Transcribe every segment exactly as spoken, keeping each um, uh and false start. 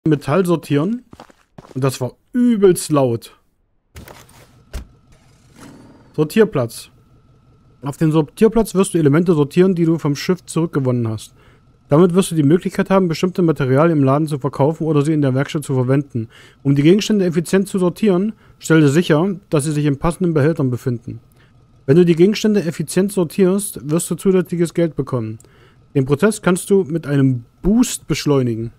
Metall sortieren. Und das war übelst laut. Sortierplatz. Auf dem Sortierplatz wirst du Elemente sortieren, die du vom Schiff zurückgewonnen hast. Damit wirst du die Möglichkeit haben, bestimmte Materialien im Laden zu verkaufen oder sie in der Werkstatt zu verwenden. Um die Gegenstände effizient zu sortieren, stelle sicher, dass sie sich in passenden Behältern befinden. Wenn du die Gegenstände effizient sortierst, wirst du zusätzliches Geld bekommen. Den Prozess kannst du mit einem Boost beschleunigen.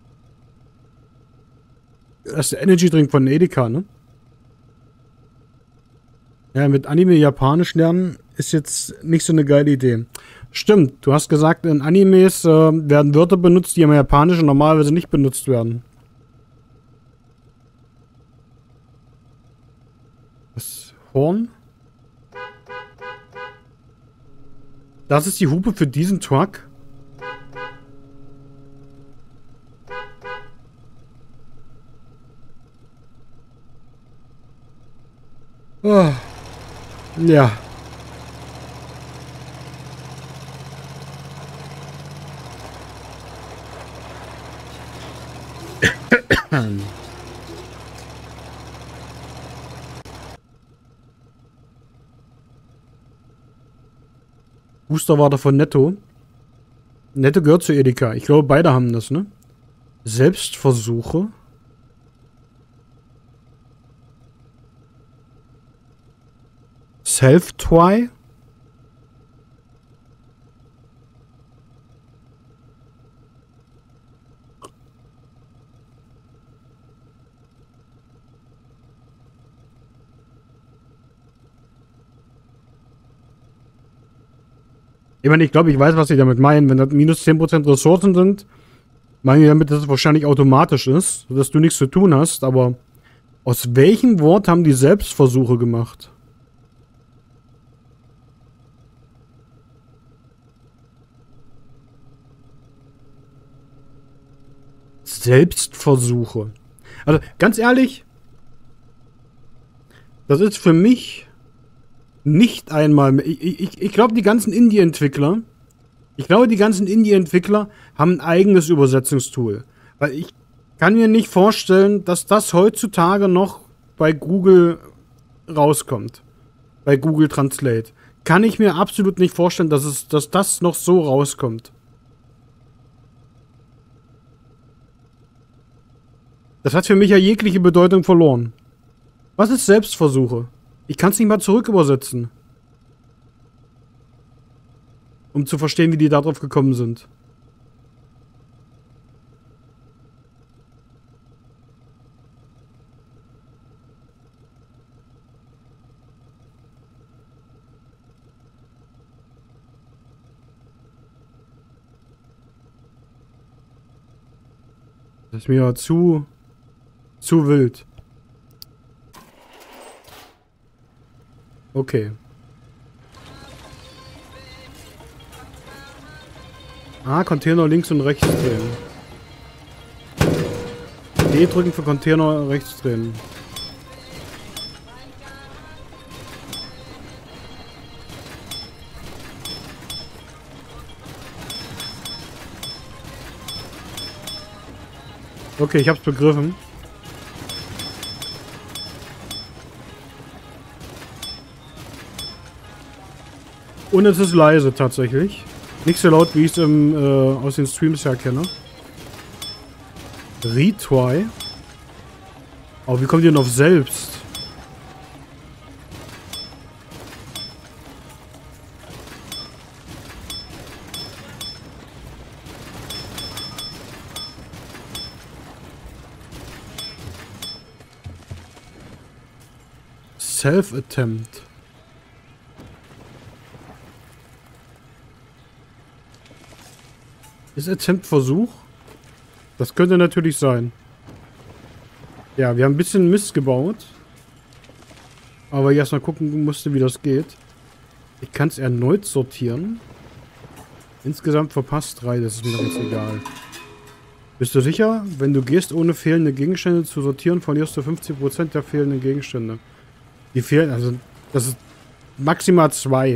Das ist der Energy Drink von Edeka, ne? Ja, mit Anime Japanisch lernen ist jetzt nicht so eine geile Idee. Stimmt, du hast gesagt, in Animes äh, werden Wörter benutzt, die im Japanischen normalerweise nicht benutzt werden. Das Horn? Das ist die Hupe für diesen Truck? Oh. Ja. Booster war da von Netto. Netto gehört zu Edeka. Ich glaube, beide haben das, ne? Selbstversuche. Self-Try. Ich meine, ich glaube, ich weiß, was sie damit meinen. Wenn das minus zehn Prozent Ressourcen sind, meinen die damit, dass es wahrscheinlich automatisch ist, dass du nichts zu tun hast, aber aus welchem Wort haben die Selbstversuche gemacht? Selbstversuche. Also, ganz ehrlich, das ist für mich nicht einmal... Ich, ich, ich glaube, die ganzen Indie-Entwickler, ich glaube, die ganzen Indie-Entwickler haben ein eigenes Übersetzungstool. Weil ich kann mir nicht vorstellen, dass das heutzutage noch bei Google rauskommt. Bei Google Translate. Kann ich mir absolut nicht vorstellen, dass, es, dass das noch so rauskommt. Das hat für mich ja jegliche Bedeutung verloren. Was ist Selbstversuche? Ich kann es nicht mal zurück übersetzen. Um zu verstehen, wie die darauf gekommen sind. Das ist mir ja zu... zu wild. Okay. Ah, Container links und rechts drehen. D drücken für Container rechts drehen. Okay, ich hab's begriffen. Und es ist leise tatsächlich. Nicht so laut, wie ich es äh, aus den Streams her kenne. Retry. Aber wie kommt ihr denn auf selbst? Self-Attempt. Ist Attempt-Versuch? Das könnte natürlich sein. Ja, wir haben ein bisschen Mist gebaut. Aber ich erstmal gucken musste, wie das geht. Ich kann es erneut sortieren. Insgesamt verpasst drei, das ist mir doch jetzt egal. Bist du sicher? Wenn du gehst, ohne fehlende Gegenstände zu sortieren, verlierst du fünfzig Prozent der fehlenden Gegenstände. Die fehlen, also, das ist maximal zwei.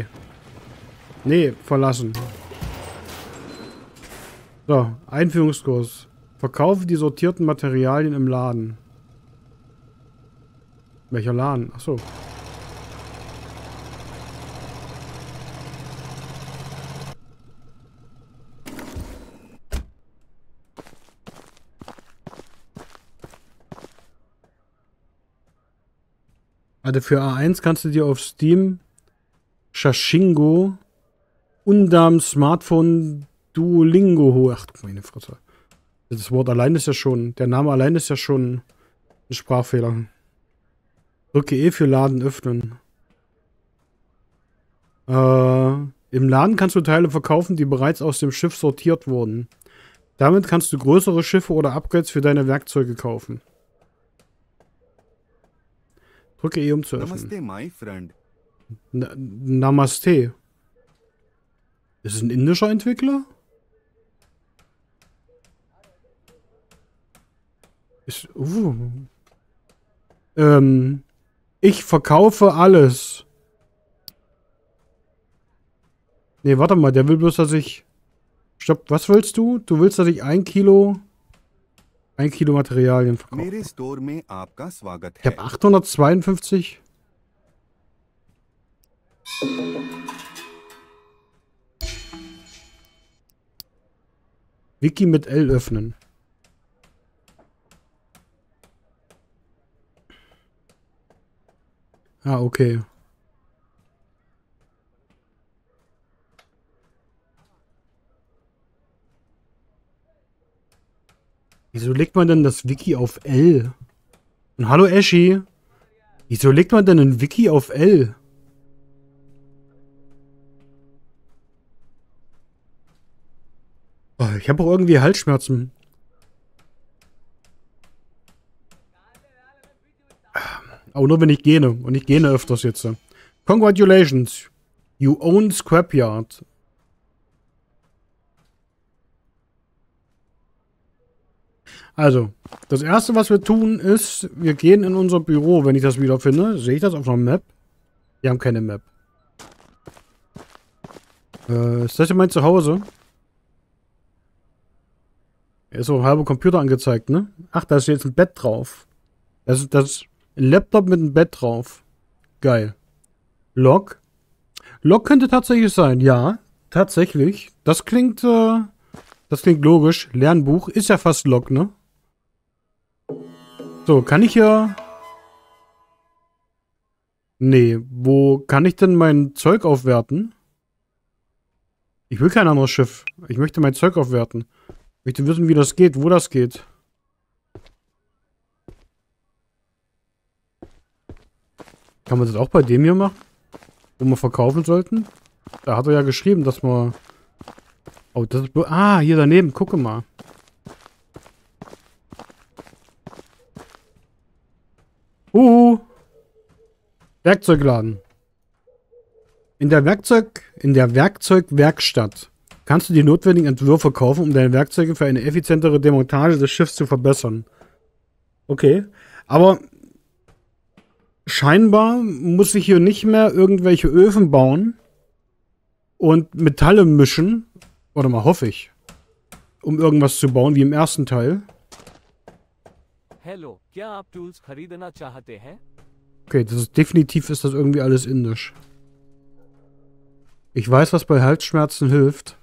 Nee, verlassen. So, Einführungskurs. Verkaufe die sortierten Materialien im Laden. Welcher Laden? Achso. Also für A eins kannst du dir auf Steam Shashingo Undam Smartphone Duolingo holen. Ach du meine Fresse. Das Wort allein ist ja schon, der Name allein ist ja schon ein Sprachfehler. Drücke E für Laden öffnen. Äh, im Laden kannst du Teile verkaufen, die bereits aus dem Schiff sortiert wurden. Damit kannst du größere Schiffe oder Upgrades für deine Werkzeuge kaufen. Drücke E, um zu öffnen. Namaste, my friend. Na, Namaste. Ist es ein indischer Entwickler? Ist, uh. Ähm, ich verkaufe alles. Nee, warte mal, der will bloß, dass ich... Stopp, was willst du? Du willst, dass ich ein Kilo... Ein Kilo Materialien verkaufe. Ich habe achthundertzweiundfünfzig. Wiki mit L öffnen. Ah, okay. Wieso legt man denn das Wiki auf L? Und hallo Eschi. Wieso legt man denn ein Wiki auf L? Oh, ich habe auch irgendwie Halsschmerzen. Aber nur wenn ich gähne. Und ich gähne öfters jetzt. Congratulations. You own Scrapyard. Also, das erste, was wir tun, ist, wir gehen in unser Büro, wenn ich das wieder finde. Sehe ich das auf einer Map? Wir haben keine Map. Äh, ist das hier mein Zuhause? Hier ist so ein halber Computer angezeigt, ne? Ach, da ist jetzt ein Bett drauf. Das ist, das ist ein Laptop mit einem Bett drauf. Geil. Log. Log könnte tatsächlich sein, ja. Tatsächlich. Das klingt, äh, das klingt logisch. Lernbuch ist ja fast Log, ne? So, kann ich hier... Nee, wo kann ich denn mein Zeug aufwerten? Ich will kein anderes Schiff. Ich möchte mein Zeug aufwerten. Ich möchte wissen, wie das geht, wo das geht. Kann man das auch bei dem hier machen? Wo wir verkaufen sollten? Da hat er ja geschrieben, dass wir... Oh, das ist... Ah, hier daneben, gucke mal. Uh, Werkzeugladen. In der Werkzeug, in der Werkzeugwerkstatt kannst du die notwendigen Entwürfe kaufen, um deine Werkzeuge für eine effizientere Demontage des Schiffs zu verbessern. Okay, aber scheinbar muss ich hier nicht mehr irgendwelche Öfen bauen und Metalle mischen. Warte mal, hoffe ich. Um irgendwas zu bauen, wie im ersten Teil. Hello, क्या आप tools खरीदना चाहते हैं? Okay, das ist definitiv ist das irgendwie alles indisch. Ich weiß, was bei Halsschmerzen hilft.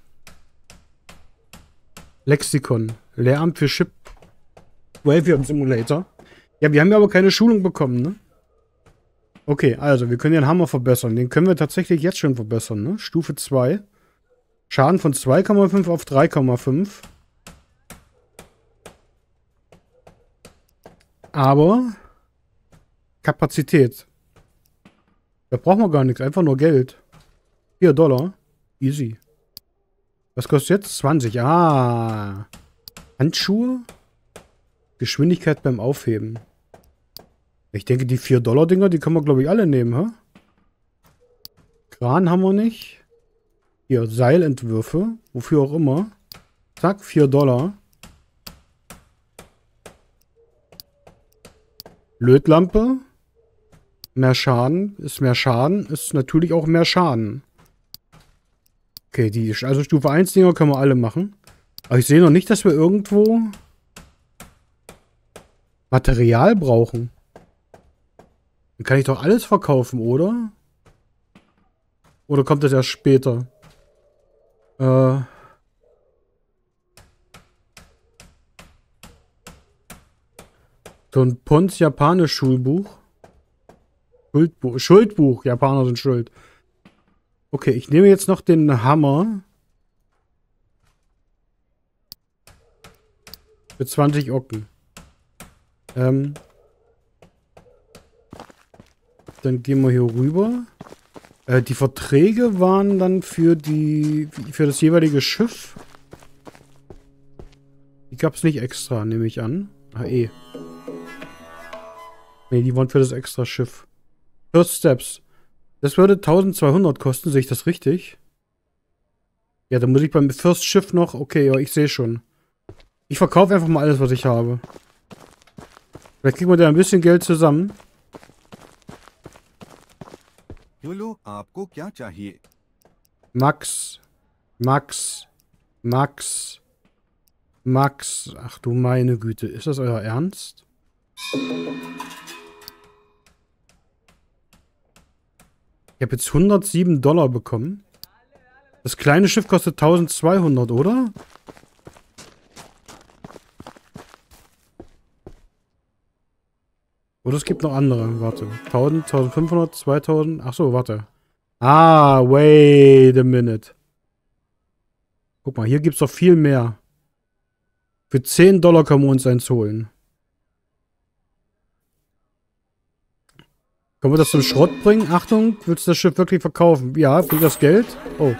Lexikon. Lehramt für Ship Graveyard Simulator. Ja, wir haben ja aber keine Schulung bekommen, ne? Okay, also, wir können den Hammer verbessern. Den können wir tatsächlich jetzt schon verbessern, ne? Stufe zwei. Schaden von zwei Komma fünf auf drei Komma fünf. Aber Kapazität. Da brauchen wir gar nichts, einfach nur Geld. vier Dollar. Easy. Was kostet jetzt? zwanzig. Ah. Handschuhe. Geschwindigkeit beim Aufheben. Ich denke, die vier Dollar Dinger, die können wir, glaube ich, alle nehmen, hä? Kran haben wir nicht. Hier, Seilentwürfe. Wofür auch immer. Zack, vier Dollar. Lötlampe. Mehr Schaden. Ist mehr Schaden. Ist natürlich auch mehr Schaden. Okay, die also Stufe eins Dinger können wir alle machen. Aber ich sehe noch nicht, dass wir irgendwo Material brauchen. Dann kann ich doch alles verkaufen, oder? Oder kommt das erst später? Äh. So ein Pons Japanisch Schulbuch. Schuldbuch. Schuldbuch. Japaner sind schuld. Okay, ich nehme jetzt noch den Hammer. Für zwanzig Ocken. Ähm. Dann gehen wir hier rüber. Äh, die Verträge waren dann für die. für das jeweilige Schiff. Die gab es nicht extra, nehme ich an. Ah, eh. Ne, die waren für das extra Schiff. First Steps. Das würde eintausendzweihundert kosten, sehe ich das richtig? Ja, dann muss ich beim First Schiff noch... Okay, ja, ich sehe schon. Ich verkaufe einfach mal alles, was ich habe. Vielleicht kriegen wir da ein bisschen Geld zusammen. Max. Max. Max. Max. Ach du meine Güte. Ist das euer Ernst? Ich habe jetzt hundertsieben Dollar bekommen. Das kleine Schiff kostet eintausendzweihundert, oder? Oder es gibt noch andere. Warte. tausend, eintausendfünfhundert, zweitausend. Achso, warte. Ah, wait a minute. Guck mal, hier gibt es doch viel mehr. Für zehn Dollar können wir uns eins holen. Können wir das zum Schrott bringen? Achtung, willst du das Schiff wirklich verkaufen? Ja, bringt das Geld? Oh.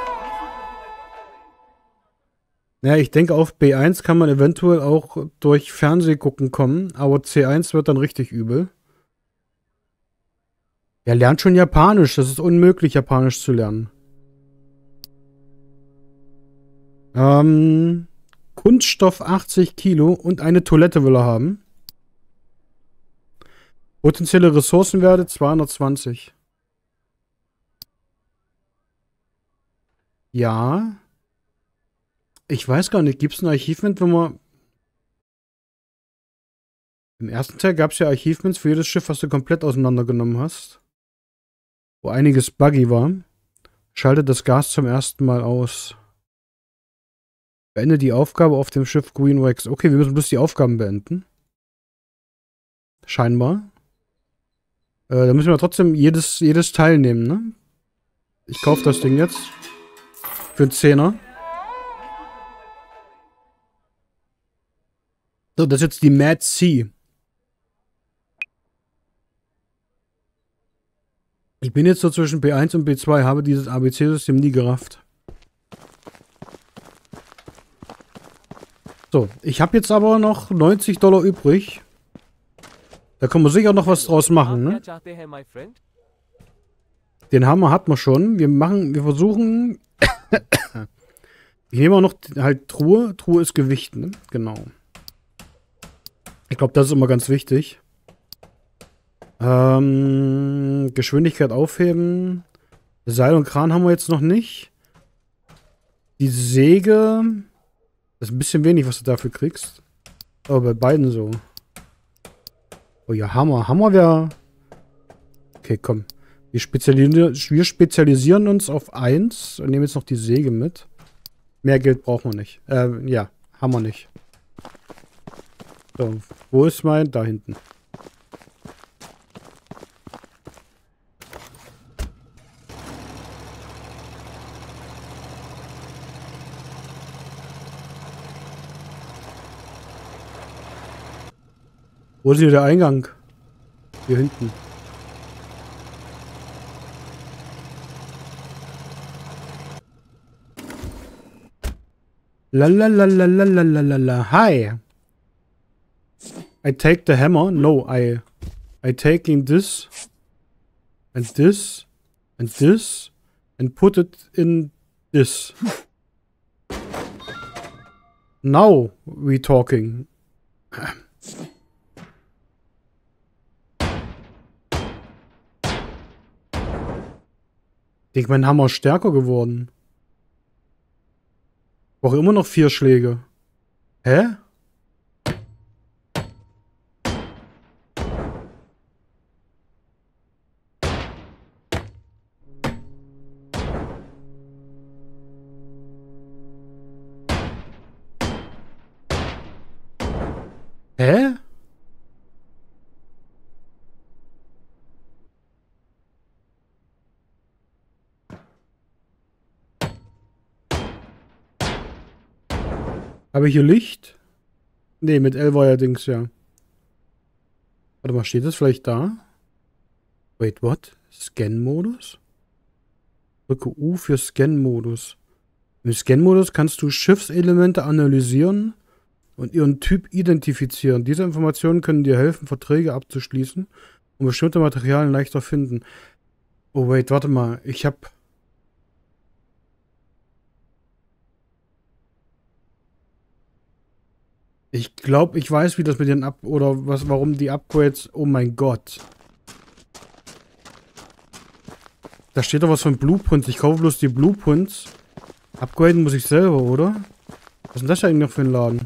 Naja, ich denke, auf B eins kann man eventuell auch durch Fernsehgucken kommen, aber C eins wird dann richtig übel. Er lernt schon Japanisch. Das ist unmöglich, Japanisch zu lernen. Ähm, Kunststoff achtzig Kilo und eine Toilette will er haben. Potenzielle Ressourcenwerte zweihundertzwanzig. Ja. Ich weiß gar nicht, gibt es ein Achievement, wenn man... Im ersten Teil gab es ja Achievements für jedes Schiff, was du komplett auseinandergenommen hast. Wo einiges buggy war. Schaltet das Gas zum ersten Mal aus. Beende die Aufgabe auf dem Schiff Green Wax. Okay, wir müssen bloß die Aufgaben beenden. Scheinbar. Äh, da müssen wir trotzdem jedes, jedes teilnehmen, ne? Ich kaufe das Ding jetzt. Für einen Zehner. So, das ist jetzt die Mad Sea. Ich bin jetzt so zwischen B eins und B zwei, habe dieses A B C-System nie gerafft. So, ich habe jetzt aber noch neunzig Dollar übrig. Da kann man sicher noch was draus machen, ne? Den Hammer hat man schon. Wir machen, wir versuchen... Ich nehme auch noch halt Truhe. Truhe ist Gewicht, ne? Genau. Ich glaube, das ist immer ganz wichtig. Ähm, Geschwindigkeit aufheben. Seil und Kran haben wir jetzt noch nicht. Die Säge. Das ist ein bisschen wenig, was du dafür kriegst. Aber bei beiden so. Oh ja, Hammer. Hammer wäre... Okay, komm. Wir spezialisieren, wir spezialisieren uns auf eins und nehmen jetzt noch die Säge mit. Mehr Geld brauchen wir nicht. Äh, ja, haben wir nicht. So, wo ist mein? Da hinten. Wo ist hier der Eingang? Hier hinten. La la la la la la la la la. Hi. I take the hammer. No, I I taking this and this and this and put it in this. Now we talking. Ich denke, mein Hammer ist stärker geworden. Ich brauche immer noch vier Schläge. Hä? Hä? Habe ich hier Licht? Nee, mit L war ja Dings, ja. Warte mal, steht das vielleicht da? Wait, what? Scan-Modus? Drücke U für Scan-Modus. Im Scan-Modus kannst du Schiffselemente analysieren und ihren Typ identifizieren. Diese Informationen können dir helfen, Verträge abzuschließen und bestimmte Materialien leichter finden. Oh, wait, warte mal. Ich hab... Ich glaube, ich weiß, wie das mit den Up... Oder was, warum die Upgrades... Oh mein Gott. Da steht doch was von Blueprints. Ich kaufe bloß die Blueprints. Upgraden muss ich selber, oder? Was ist denn das eigentlich noch für ein Laden?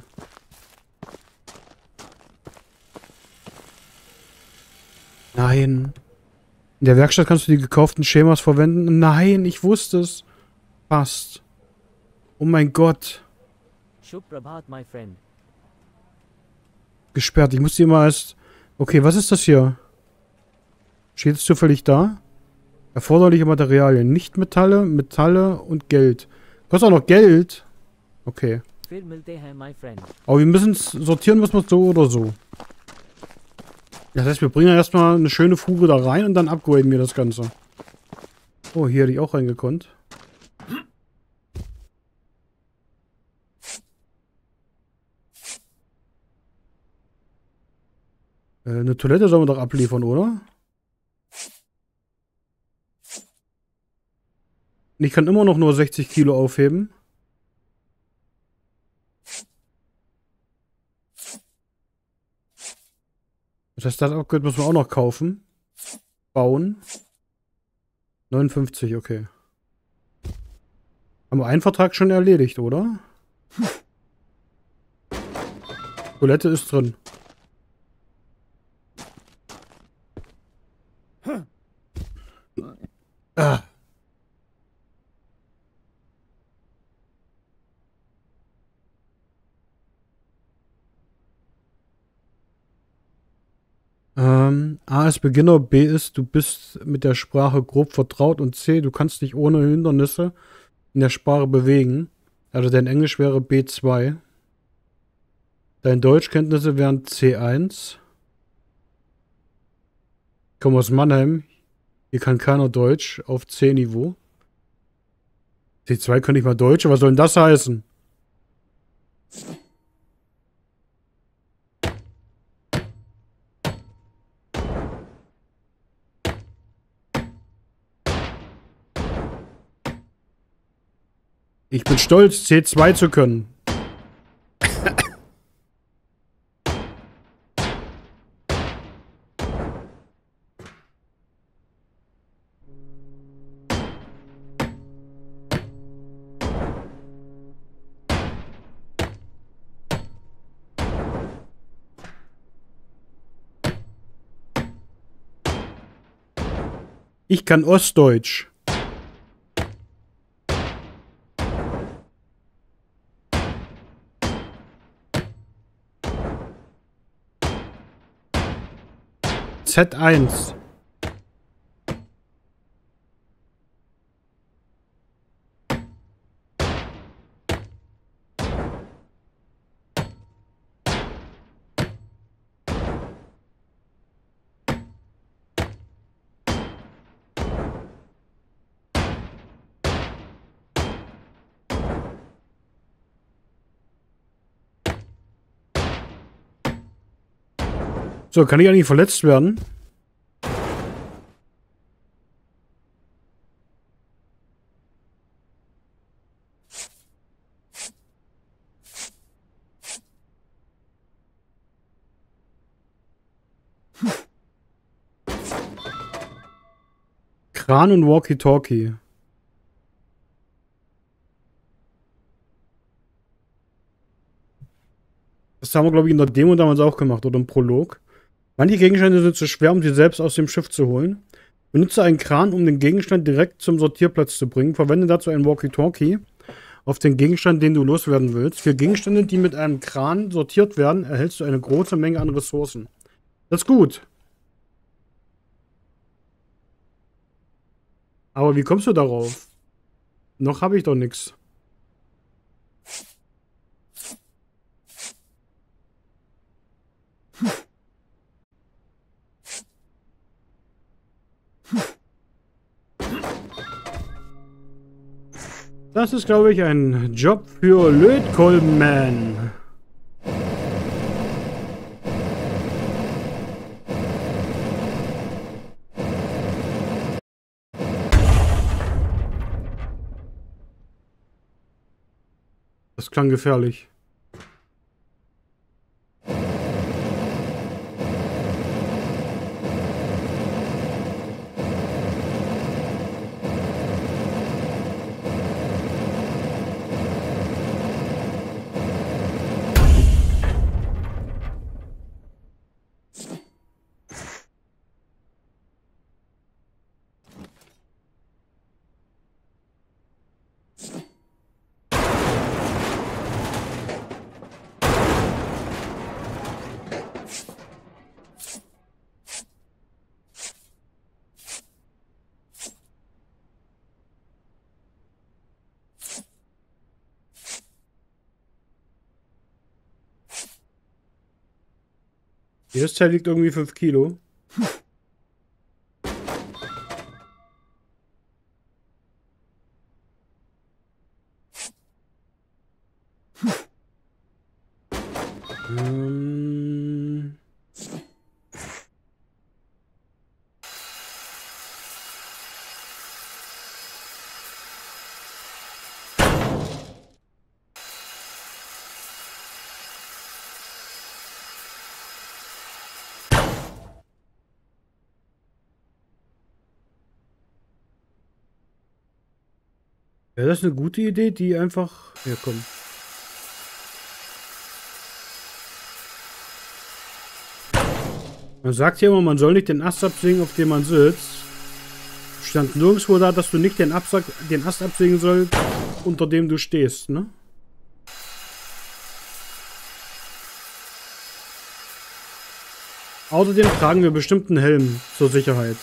Nein. In der Werkstatt kannst du die gekauften Schemas verwenden. Nein, ich wusste es. Passt. Oh mein Gott. Shubh Prabhat, my friend. Gesperrt. Ich muss die mal erst... Okay, was ist das hier? Steht es zufällig da? Erforderliche Materialien. Nicht-Metalle, Metalle und Geld. Kostet auch noch Geld. Okay. Fir milte hain, my friend. Aber wir müssen es sortieren, müssen wir es so oder so. Das heißt, wir bringen erstmal eine schöne Fuge da rein und dann upgraden wir das Ganze. Oh, hier hätte ich auch reingekonnt. Äh, eine Toilette sollen wir doch abliefern, oder? Ich kann immer noch nur sechzig Kilo aufheben. Das heißt, das Upgrade müssen wir auch noch kaufen. Bauen. neunundfünfzig, okay. Haben wir einen Vertrag schon erledigt, oder? Toilette ist drin. Ah. Ähm, A ist Beginner, B ist, du bist mit der Sprache grob vertraut und C, du kannst dich ohne Hindernisse in der Sprache bewegen. Also dein Englisch wäre B zwei. Deine Deutschkenntnisse wären C eins. Ich komme aus Mannheim. Hier kann keiner Deutsch auf C-Niveau. C zwei kann ich mal Deutsch, was soll denn das heißen? Ich bin stolz, C zwei zu können. Ich kann Ostdeutsch. Z eins. So, kann ich eigentlich verletzt werden? Kran und Walkie-Talkie. Das haben wir, glaube ich, in der Demo damals auch gemacht oder im Prolog. Manche Gegenstände sind zu schwer, um sie selbst aus dem Schiff zu holen. Benutze einen Kran, um den Gegenstand direkt zum Sortierplatz zu bringen. Verwende dazu einen Walkie-Talkie, auf den Gegenstand, den du loswerden willst. Für Gegenstände, die mit einem Kran sortiert werden, erhältst du eine große Menge an Ressourcen. Das ist gut. Aber wie kommst du darauf? Noch habe ich doch nichts. Das ist, glaube ich, ein Job für Lötkolbenman. Das klang gefährlich. Jedes Teil wiegt irgendwie fünf Kilo. ähm... Wäre das eine gute Idee, die einfach... Ja, komm. Man sagt ja immer, man soll nicht den Ast absägen, auf dem man sitzt. Stand nirgendwo da, dass du nicht den, Absack, den Ast absägen sollst, unter dem du stehst, ne? Außerdem tragen wir bestimmt einen Helm zur Sicherheit.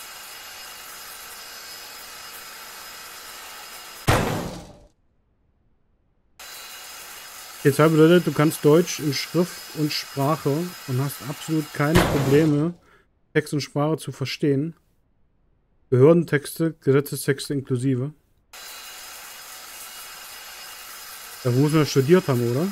Jetzt bedeutet, du kannst Deutsch in Schrift und Sprache und hast absolut keine Probleme, Text und Sprache zu verstehen. Behördentexte, Gesetzestexte inklusive. Dafür muss man studiert haben, oder?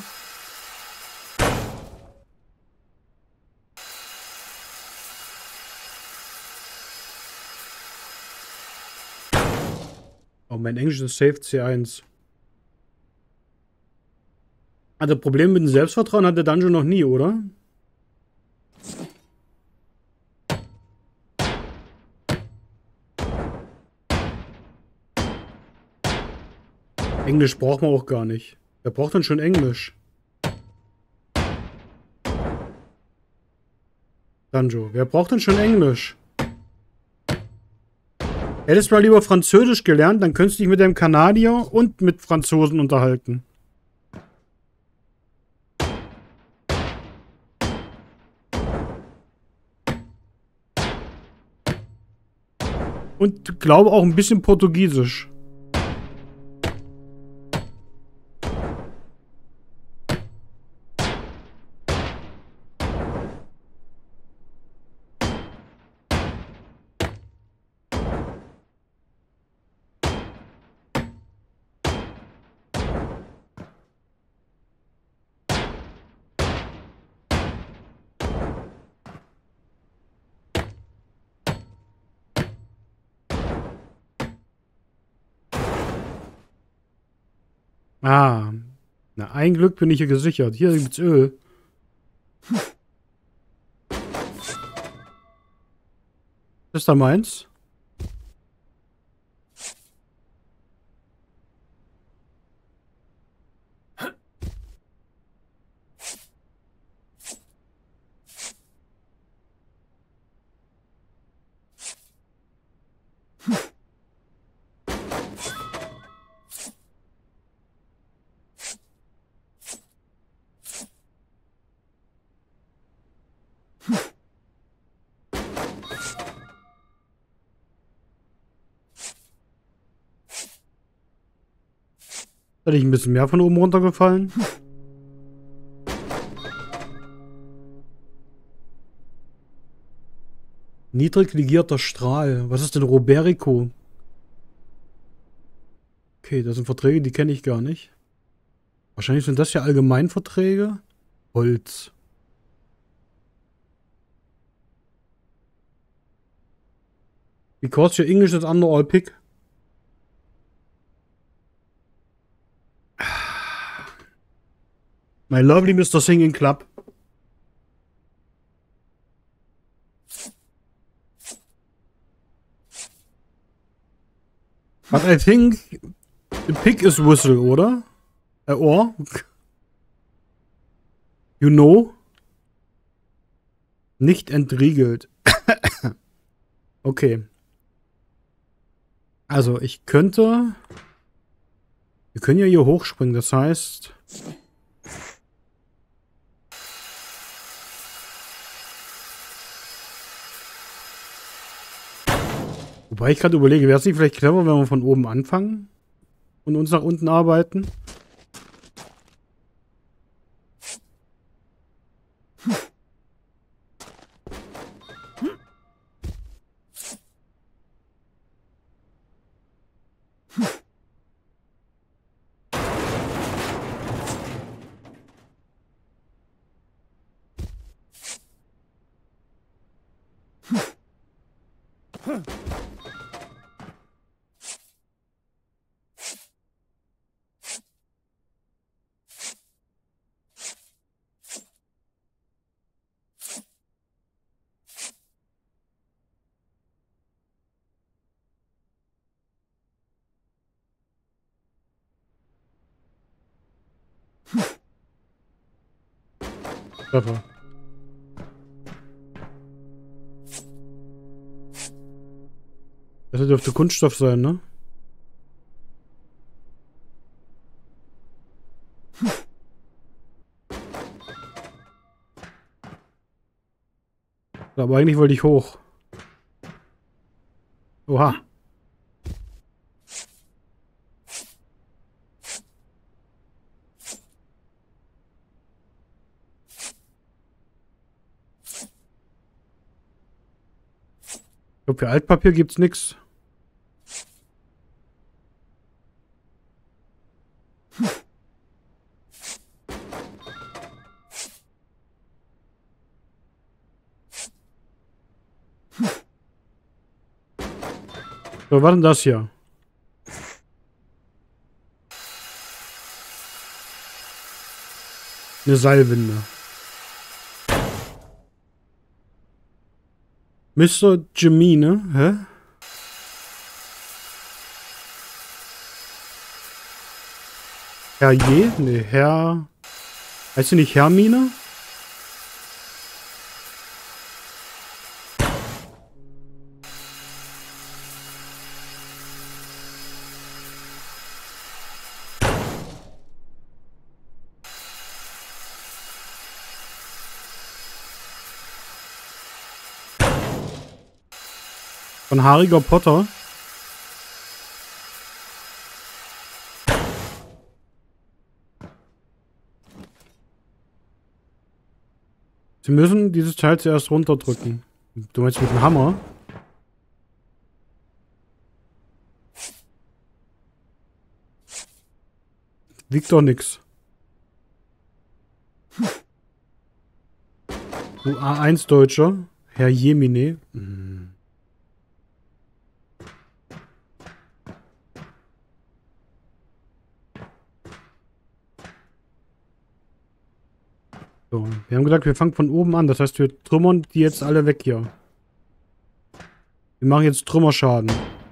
Oh, mein Englisch ist safe C eins. Also Probleme mit dem Selbstvertrauen hat der Dungeon noch nie, oder? Englisch braucht man auch gar nicht. Wer braucht denn schon Englisch? Danjo, wer braucht denn schon Englisch? Hättest du mal lieber Französisch gelernt, dann könntest du dich mit dem Kanadier und mit Franzosen unterhalten. Und glaube auch ein bisschen Portugiesisch. Ah, na, ein Glück bin ich hier gesichert. Hier gibt's Öl. Das ist da meins? Hätte ich ein bisschen mehr von oben runtergefallen. Niedrig legierter Strahl. Was ist denn Roberico? Okay, das sind Verträge, die kenne ich gar nicht. Wahrscheinlich sind das ja Allgemeinverträge. Holz. Because your English is under all pick. My lovely Mister Singing Club. But I think the pick is whistle, oder? Äh, or? You know? Nicht entriegelt. Okay. Also, ich könnte... Wir können ja hier hochspringen, das heißt... Wobei ich gerade überlege, wäre es nicht vielleicht clever, wenn wir von oben anfangen und uns nach unten arbeiten? Treffer. Das dürfte Kunststoff sein, ne? Aber eigentlich wollte ich hoch. Oha. Ich glaube, für Altpapier gibt's nix. So, was denn das hier? Eine Seilwinde. Mister Jimmy, ne? Hä? Herr Je? Ne, Herr... Heißt sie nicht Hermine? Von haariger Potter. Sie müssen dieses Teil zuerst runterdrücken. Du meinst mit dem Hammer? Wiegt doch nix. Du A eins Deutscher. Herr Jemine. Hm. So, wir haben gesagt, wir fangen von oben an. Das heißt, wir trümmern die jetzt alle weg hier. Wir machen jetzt Trümmerschaden.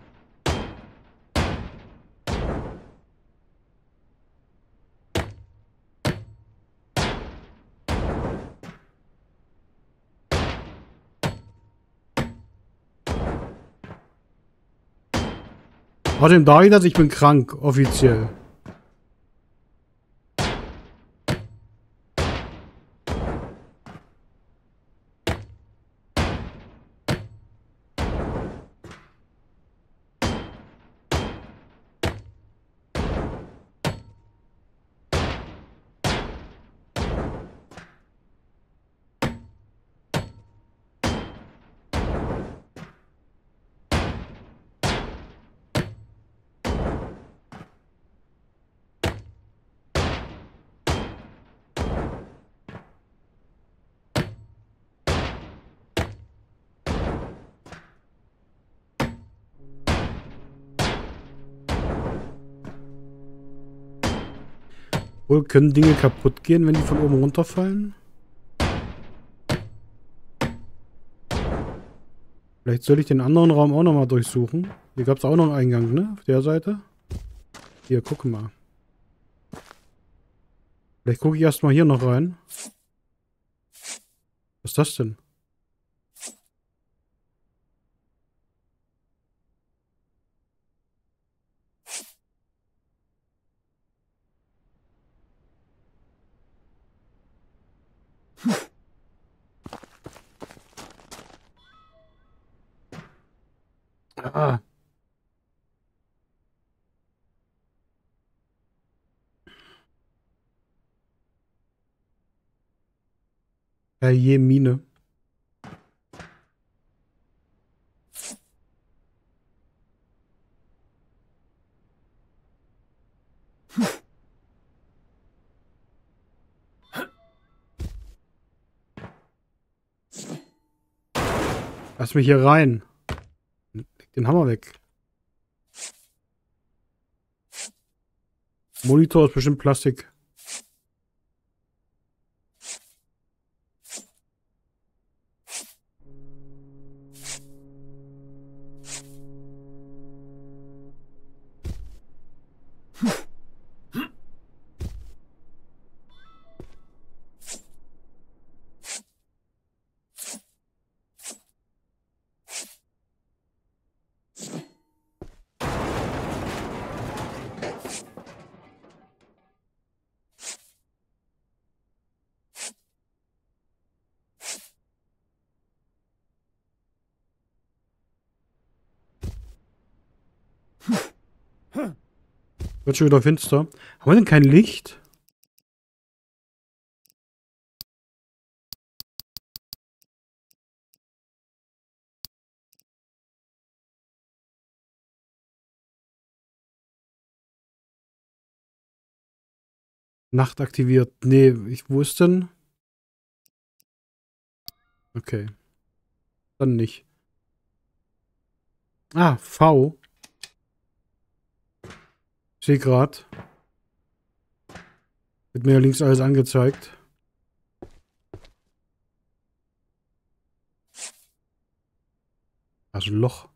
Außerdem da ich das, ich bin krank, offiziell. Wohl, können Dinge kaputt gehen, wenn die von oben runterfallen? Vielleicht soll ich den anderen Raum auch nochmal durchsuchen. Hier gab es auch noch einen Eingang, ne? Auf der Seite. Hier, guck mal. Vielleicht gucke ich erstmal hier noch rein. Was ist das denn? Ah. Herrje Mine. Lass mich hier rein. Leg den Hammer weg. Monitor ist bestimmt Plastik. Wird schon wieder finster. Haben wir denn kein Licht? Nacht aktiviert. Nee, ich, wo ist denn? Okay. Dann nicht. Ah, V. Ich sehe gerade. Wird mir ja links alles angezeigt. Also ein Loch.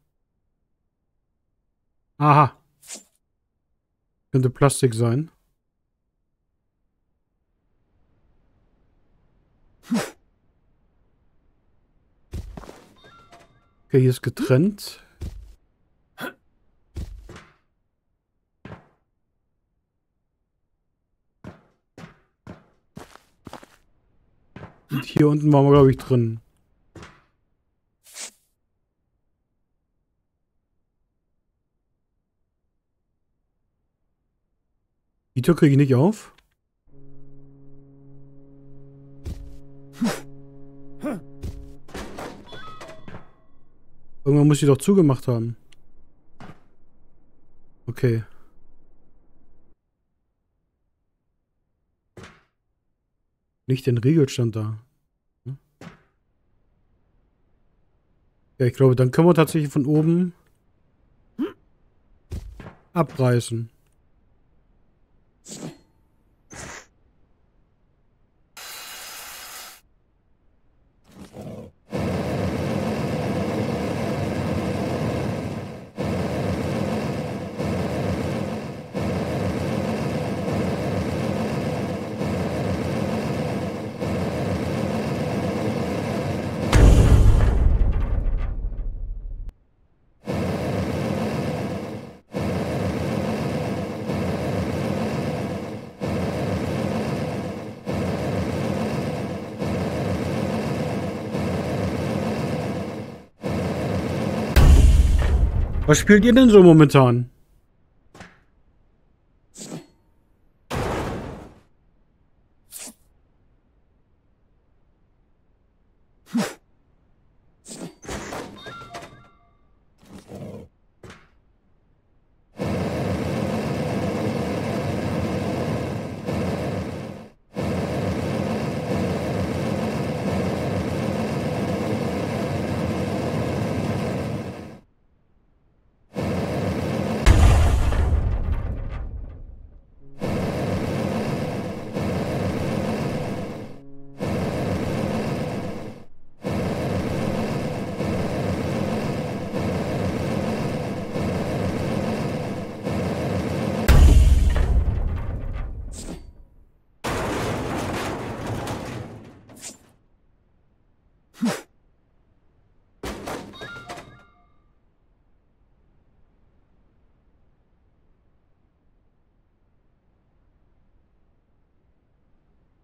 Aha. Könnte Plastik sein. Okay, hier ist getrennt. Und hier unten waren wir, glaube ich, drin. Die Tür kriege ich nicht auf. Irgendwann muss ich doch zugemacht haben. Okay. Nicht den Riegel stand da. Ja, ich glaube, dann können wir tatsächlich von oben abreißen. Was spielt ihr denn so momentan?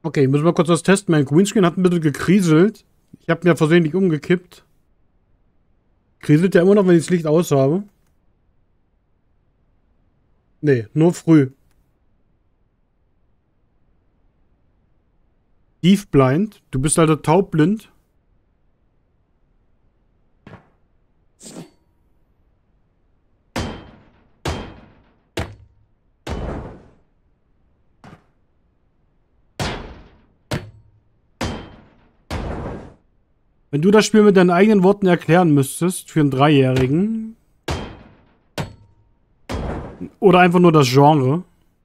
Okay, müssen wir kurz was testen. Mein Greenscreen hat ein bisschen gekriselt. Ich habe mir versehentlich umgekippt. Kriselt ja immer noch, wenn ich das Licht aus habe. Nee, nur früh. Deaf blind. Du bist also taubblind. Wenn du das Spiel mit deinen eigenen Worten erklären müsstest, für einen Dreijährigen. Oder einfach nur das Genre.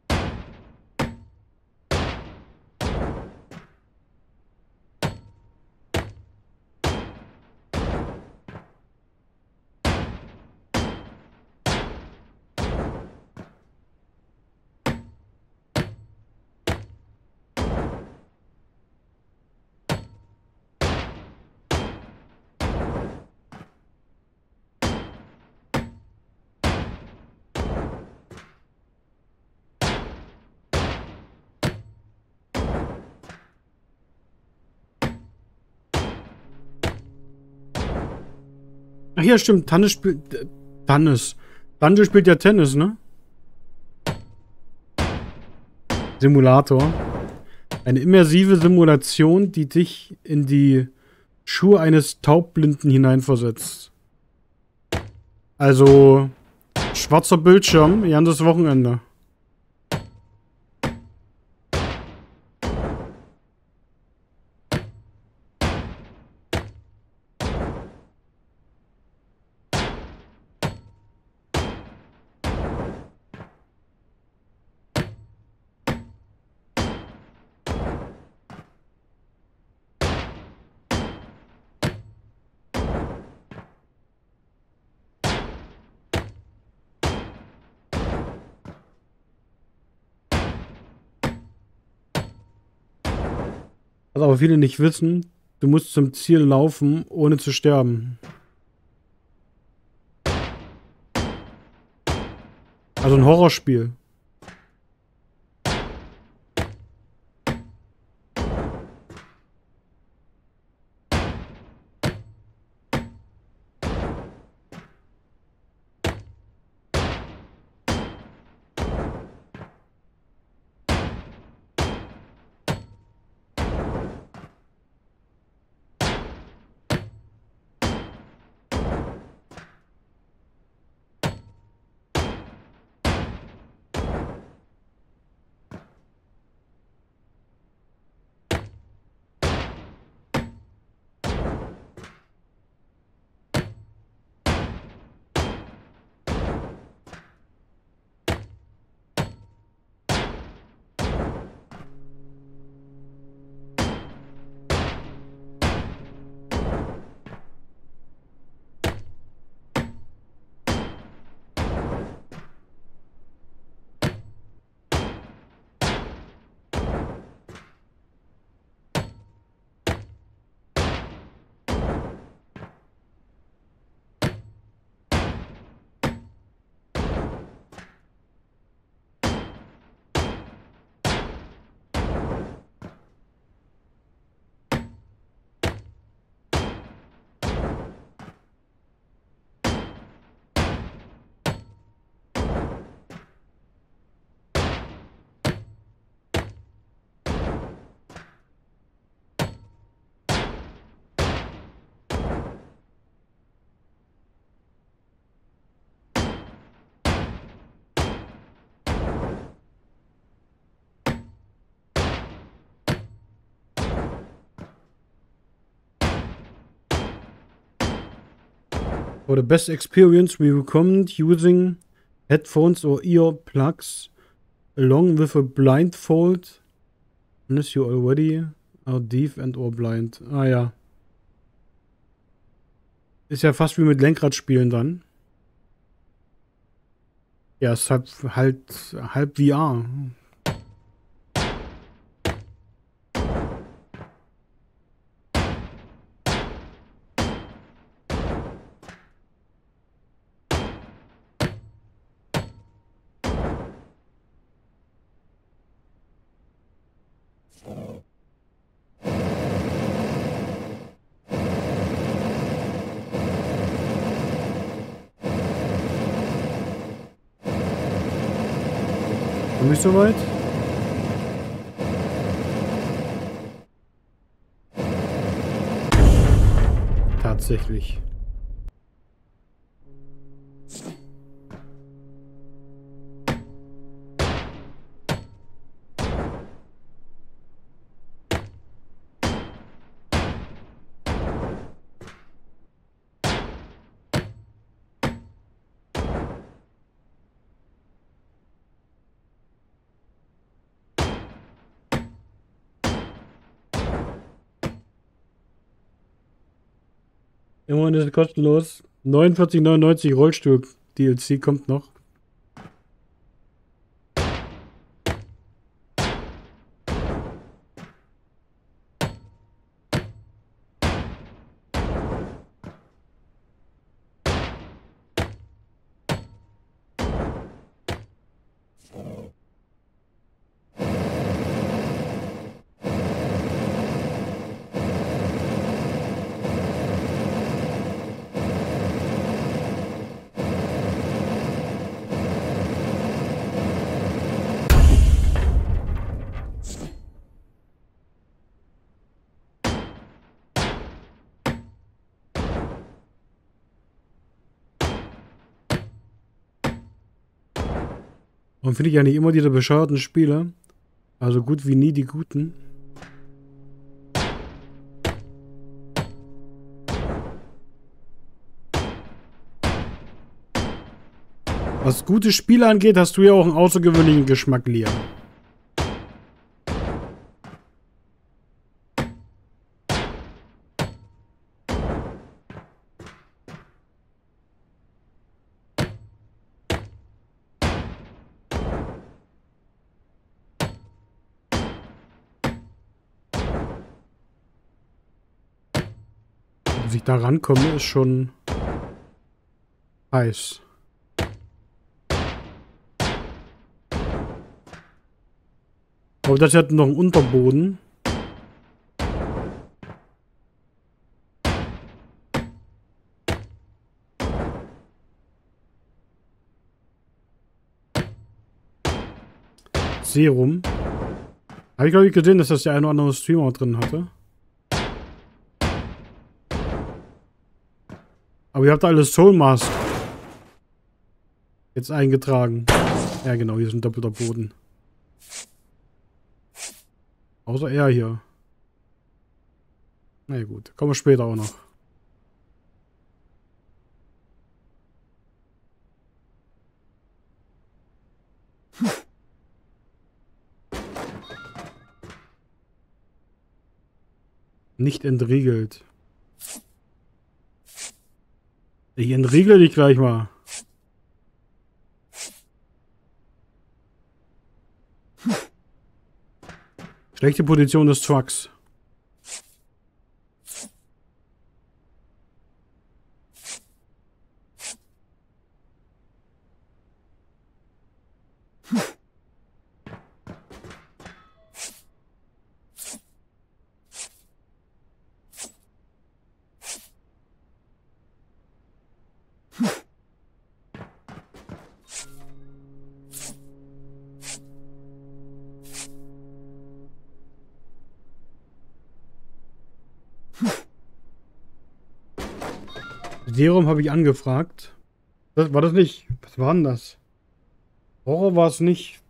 Ach ja, stimmt. Tannis spielt. Äh, Tannis. Dante spielt ja Tennis, ne? Simulator. Eine immersive Simulation, die dich in die Schuhe eines Taubblinden hineinversetzt. Also schwarzer Bildschirm, ja, das Wochenende. Was aber viele nicht wissen, du musst zum Ziel laufen, ohne zu sterben. Also ein Horrorspiel. For the best experience, we recommend using headphones or earplugs along with a blindfold unless you already are deaf and or blind. Ah ja. Ist ja fast wie mit Lenkradspielen dann. Ja, ist halt, halt halb V R. Komme ich soweit? Tatsächlich. Immerhin ist es kostenlos. neunundvierzig neunundneunzig Rollstuhl-D L C kommt noch. Und finde ich ja nicht immer diese bescheuerten Spiele. Also gut wie nie die guten. Was gute Spiele angeht, hast du ja auch einen außergewöhnlichen Geschmack, Liam. Dass ich da rankomme, ist schon heiß. Aber das hat noch einen Unterboden. Serum. Habe ich glaube ich gesehen, dass das der eine oder andere Streamer drin hatte. Aber ihr habt alles Soul Mask jetzt eingetragen. Ja genau, hier ist ein doppelter Boden. Außer er hier. Na ja, gut, kommen wir später auch noch. Nicht entriegelt. Ich entriegle dich gleich mal. Schlechte Position des Trucks. Serum habe ich angefragt. Das, war das nicht? Was war denn das? Horror war es nicht.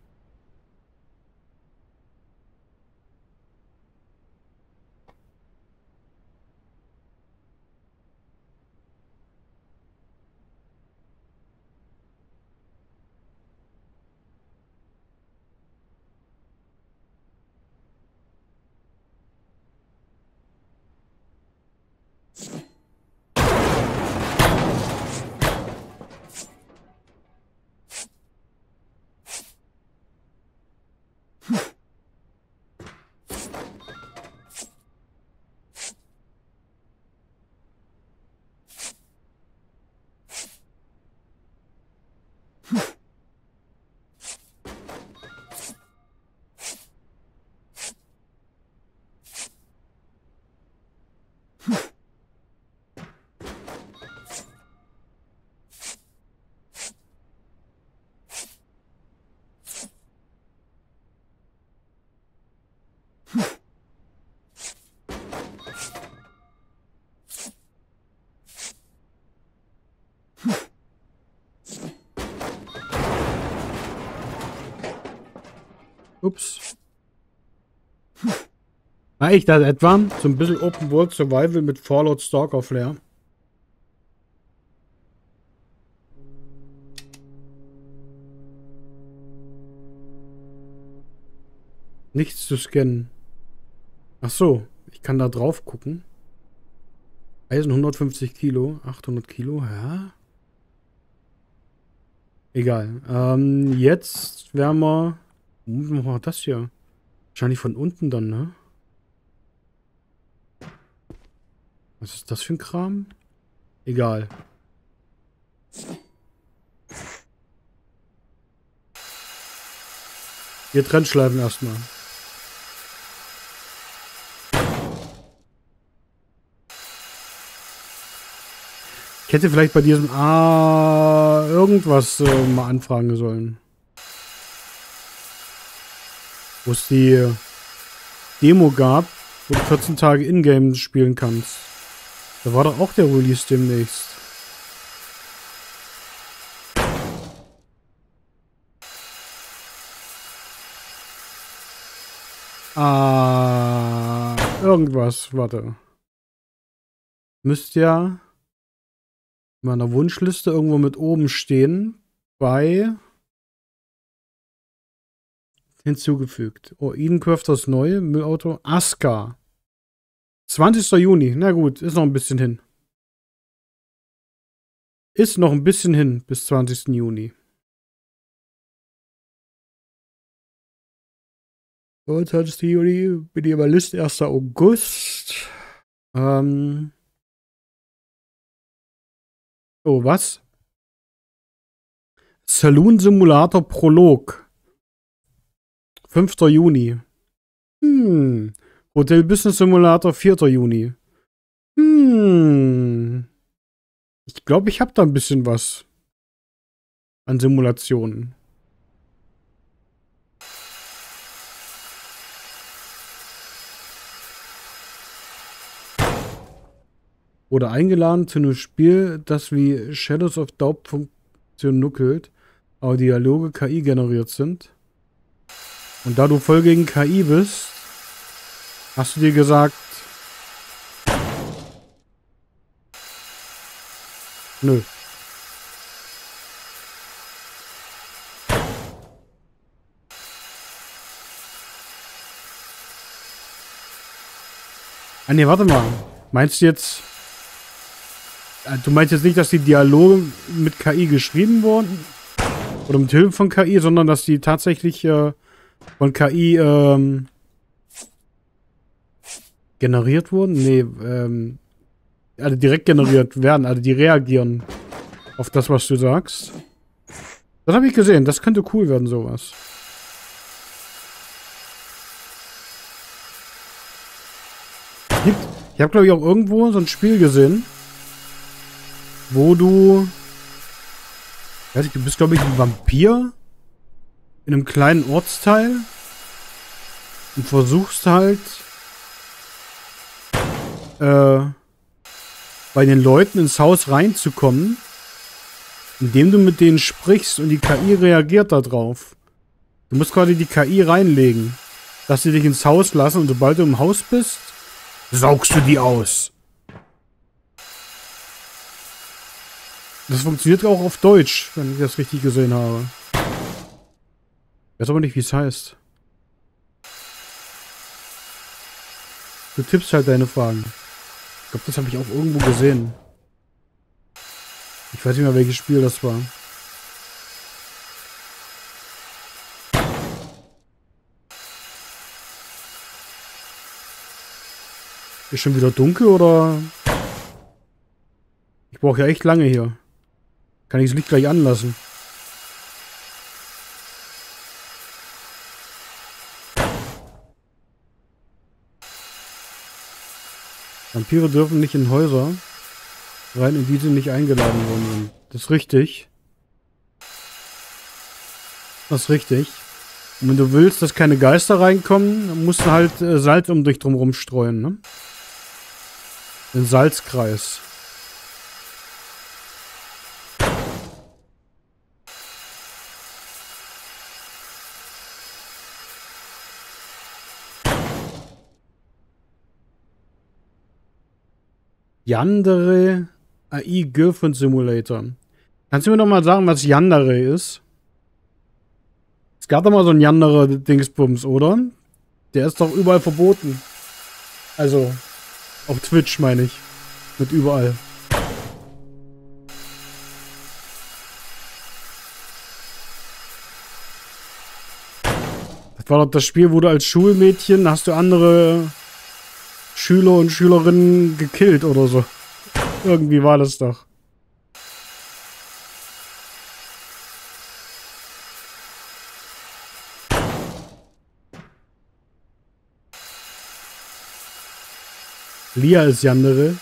Ups. Na, ich dachte etwa so ein bisschen Open World Survival mit Fallout Stalker Flair. Nichts zu scannen. Ach so, ich kann da drauf gucken. Eisen hundertfünfzig Kilo, achthundert Kilo, ja. Egal. Ähm, jetzt werden wir... Womit machen wir das hier? Wahrscheinlich von unten dann, ne? Was ist das für ein Kram? Egal. Wir Trennschleifen erstmal. Ich hätte vielleicht bei diesem Ah irgendwas äh, mal anfragen sollen. Wo es die Demo gab, wo du vierzehn Tage Ingame spielen kannst. Da war doch auch der Release demnächst. Ah, irgendwas, warte. Müsste ja in meiner Wunschliste irgendwo mit oben stehen. Bei hinzugefügt. Oh, Edencraft das neue Müllauto. Aska. zwanzigster Juni. Na gut, ist noch ein bisschen hin. Ist noch ein bisschen hin bis zwanzigsten Juni. zwanzigster Juni, bin ich über List, erster August. Ähm. Oh, was? Saloon Simulator Prolog. fünfter Juni. Hm. Hotel Business Simulator vierter Juni. Hm. Ich glaube, ich habe da ein bisschen was an Simulationen. Wurde eingeladen zu einem Spiel, das wie Shadows of Doubt funktioniert, aber Dialoge K I generiert sind. Und da du voll gegen K I bist, hast du dir gesagt, nö. Ah ne, warte mal. Meinst du jetzt... Du meinst jetzt nicht, dass die Dialoge mit K I geschrieben wurden? Oder mit Hilfe von K I, sondern dass die tatsächlich äh, von K I ähm, generiert wurden? Nee, ähm, also direkt generiert werden, also die reagieren auf das, was du sagst. Das habe ich gesehen, das könnte cool werden, sowas. Gibt, ich habe, glaube ich, auch irgendwo so ein Spiel gesehen, wo du... Weiß ich, du bist, glaube ich, ein Vampir in einem kleinen Ortsteil und versuchst halt äh, bei den Leuten ins Haus reinzukommen, indem du mit denen sprichst und die K I reagiert darauf. Du musst quasi die K I reinlegen, dass sie dich ins Haus lassen und sobald du im Haus bist, saugst du die aus. Das funktioniert auch auf Deutsch, wenn ich das richtig gesehen habe. Ich weiß aber nicht, wie es heißt. Du tippst halt deine Fragen. Ich glaube, das habe ich auch irgendwo gesehen. Ich weiß nicht mehr, welches Spiel das war. Ist schon wieder dunkel, oder? Ich brauche ja echt lange hier. Kann ich das Licht gleich anlassen? Vampire dürfen nicht in Häuser rein, in die sie nicht eingeladen worden sind. Das ist richtig. Das ist richtig. Und wenn du willst, dass keine Geister reinkommen, dann musst du halt äh, Salz um dich drumherum streuen, ne? Den Salzkreis. Yandere A I Girlfriend Simulator. Kannst du mir noch mal sagen, was Yandere ist? Es gab doch mal so ein Yandere-Dingsbums, oder? Der ist doch überall verboten. Also, auf Twitch meine ich. Mit überall. Das war doch das Spiel, wo du als Schulmädchen hast du andere Schüler und Schülerinnen gekillt oder so. Irgendwie war das doch. Lia ist Yandere.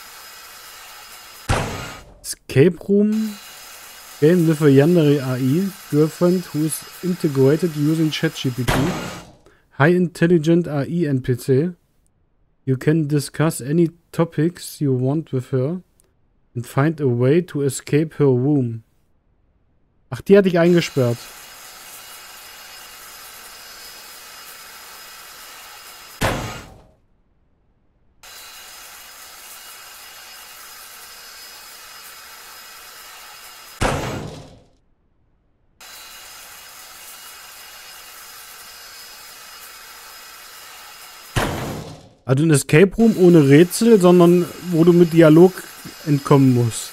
Escape Room. Game with a Yandere A I. Girlfriend who is integrated using ChatGPT. High Intelligent A I N P C. You can discuss any topics you want with her. And find a way to escape her room. Ach, die hat dich eingesperrt. Also ein Escape Room ohne Rätsel, sondern wo du mit Dialog entkommen musst.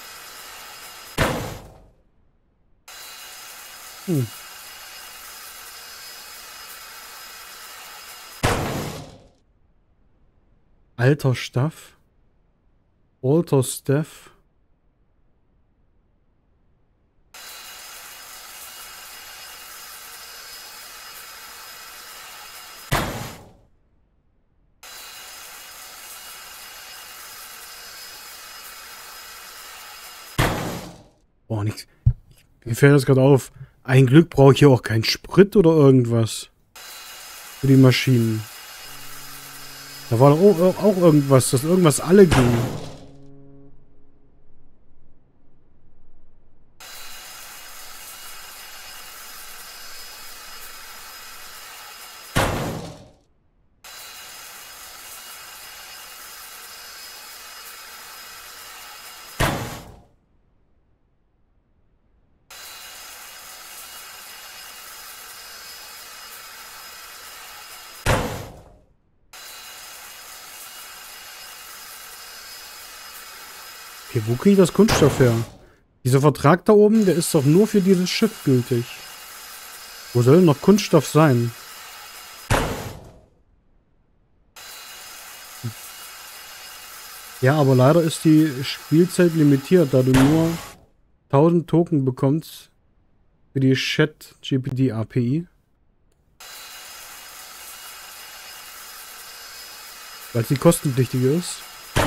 Hm. Alter Staff. Alter Staff. Boah, nix. Mir fällt das gerade auf. Ein Glück brauche ich hier auch keinen Sprit oder irgendwas. Für die Maschinen. Da war doch auch, auch irgendwas, dass irgendwas alle ging. Okay, wo kriege ich das Kunststoff her? Dieser Vertrag da oben, der ist doch nur für dieses Schiff gültig. Wo soll denn noch Kunststoff sein? Ja, aber leider ist die Spielzeit limitiert, da du nur tausend Token bekommst für die ChatGPT A P I. Weil sie kostenpflichtig ist.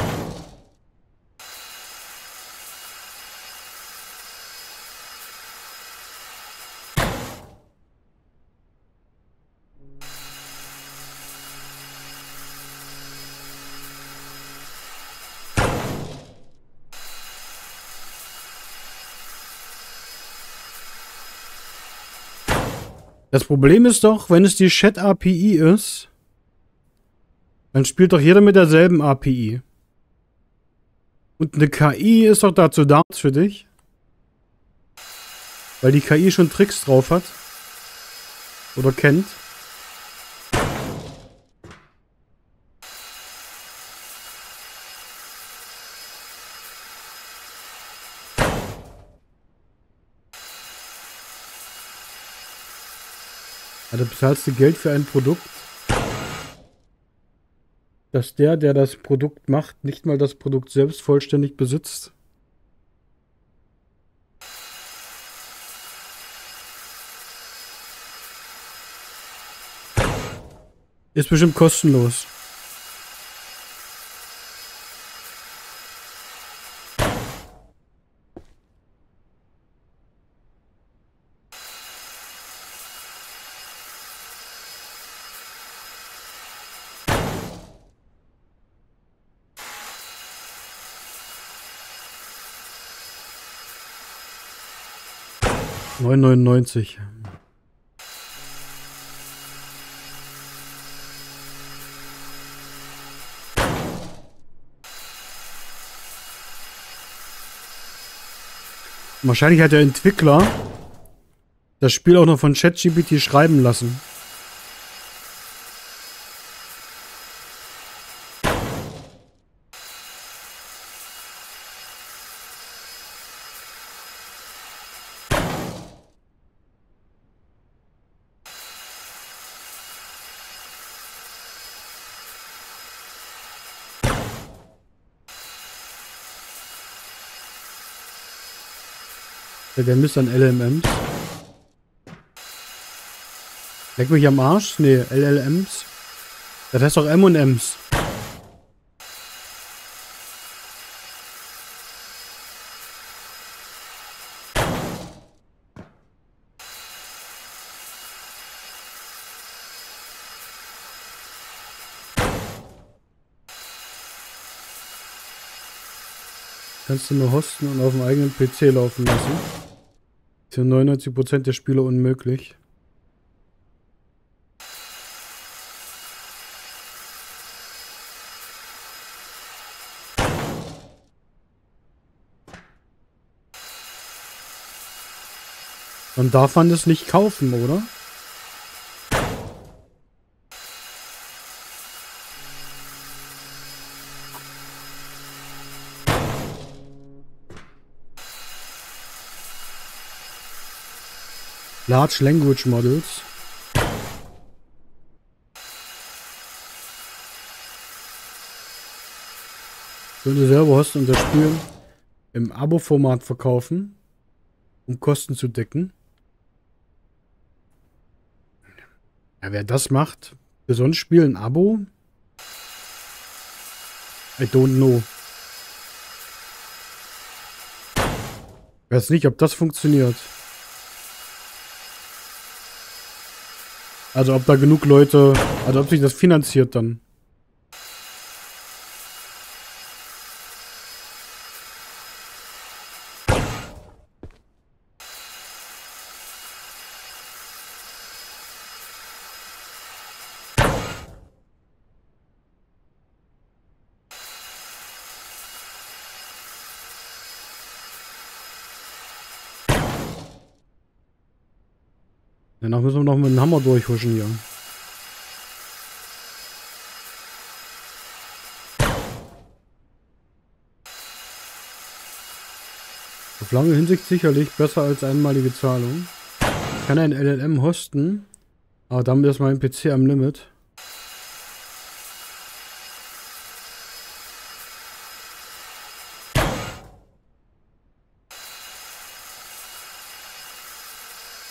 Das Problem ist doch, wenn es die Chat-A P I ist, dann spielt doch jeder mit derselben A P I. Und eine K I ist doch dazu da für dich. Weil die K I schon Tricks drauf hat. Oder kennt. Also bezahlst du Geld für ein Produkt, dass der, der das Produkt macht, nicht mal das Produkt selbst vollständig besitzt. Ist bestimmt kostenlos. neun neunundneunzig. Wahrscheinlich hat der Entwickler das Spiel auch noch von ChatGPT schreiben lassen. Der misst an L L Ms. Leck mich am Arsch? Nee, L L Ms. Das heißt doch M und Ms. Kannst du nur hosten und auf dem eigenen P C laufen lassen. Für neunundneunzig Prozent der Spiele unmöglich. Dann darf man das nicht kaufen, oder? Large Language Models. Würde selber hosten und das Spiel im Abo-Format verkaufen, um Kosten zu decken. Ja, wer das macht, für so ein Spiel ein Abo? I don't know. Ich weiß nicht, ob das funktioniert. Also ob da genug Leute, also ob sich das finanziert dann. Danach müssen wir noch mit dem Hammer durchhuschen hier. Auf lange Hinsicht sicherlich besser als einmalige Zahlung. Ich kann ein L L M hosten, aber damit ist mein P C am Limit.